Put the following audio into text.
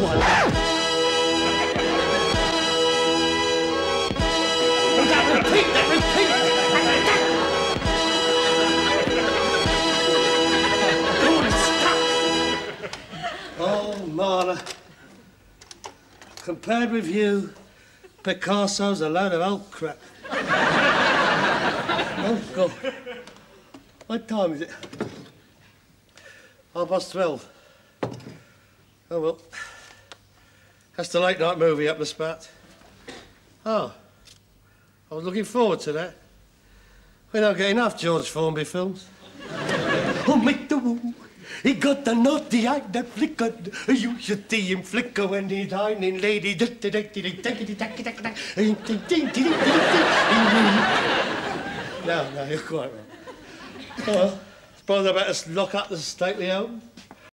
Repeat that, repeat that. Oh, Marla. Compared with you, Picasso's a load of old crap. Oh, God. What time is it? 12:30. Oh, well. That's the late night movie up the spat. Oh. I was looking forward to that. We don't get enough George Formby films. Oh, make the woo. He got the naughty eye that flickered. You should see him flicker when he's dining, lady. No, you're quite right. Oh, well, suppose I better lock up the stately home.